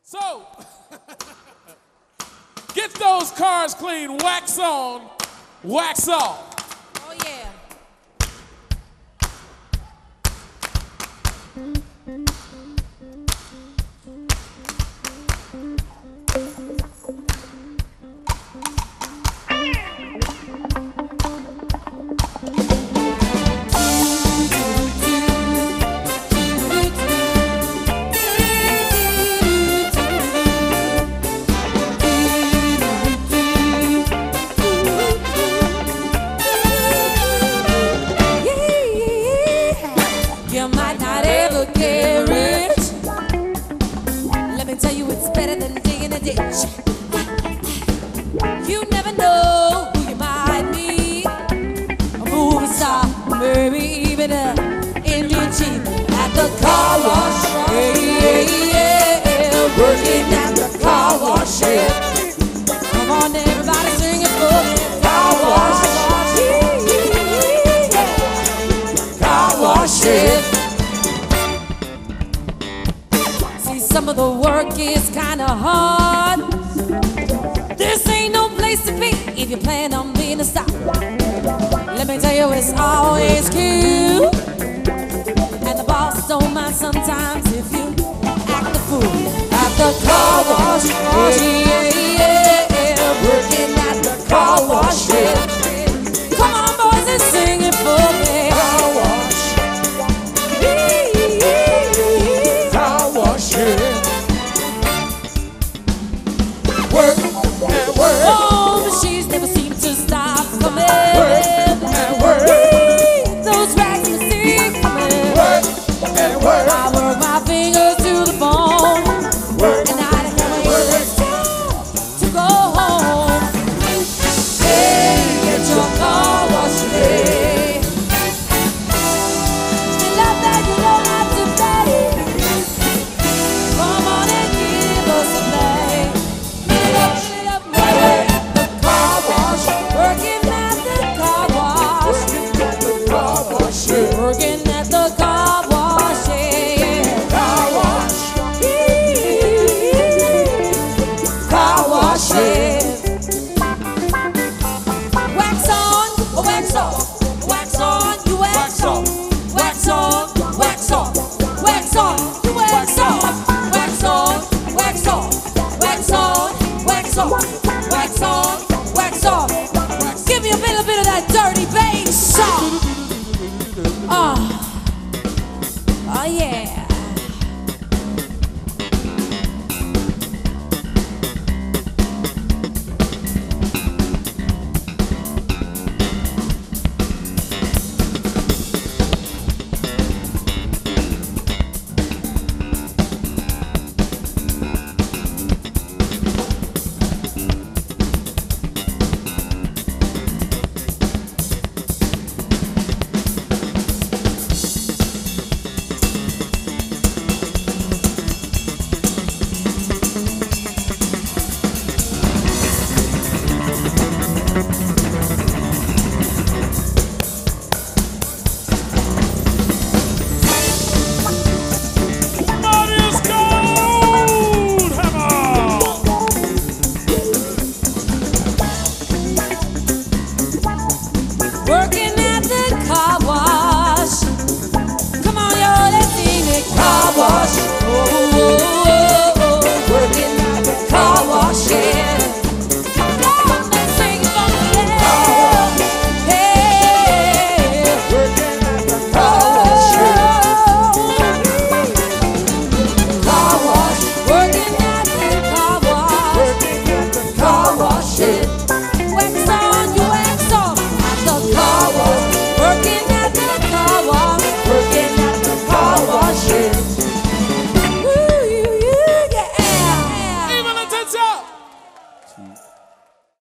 So, get those cars clean, wax on, wax off. Oh, yeah. You might not ever get rich. Let me tell you, it's better than digging a ditch. You never know who you might be. A movie star, maybe even an Indian chief at the car wash. Yeah, working at the car wash. Yeah. Come on, everybody, sing it for me. Car wash. Car wash. Yeah. Some of the work is kinda hard. This ain't no place to be if you plan on being a star. Let me tell you, it's always cute, and the boss don't mind sometimes if you act the fool at the car wash. Yeah, working at the car wash. Yeah. Come on, boys, and sing it for me. Car wash. Car wash. Yeah. Work and work. Oh, machines never seem to stop coming. Work and work. Those rags in the sink coming. Work and work. I work my fingers to the bone. Work and I can't wait to go home. Hey, get your car washed today. You love that you don't have to pay. Come on and give us a play. Working at the car wash, yeah. Car wash. Car wash, yeah. Wax on, wax off. Wax on, you wax off. Wax on, wax off. Wax on, you wax off. Wax on, wax off. Wax on, wax off. Wax on, wax off. Give me a little bit of that dirty bass song. Oh, yeah.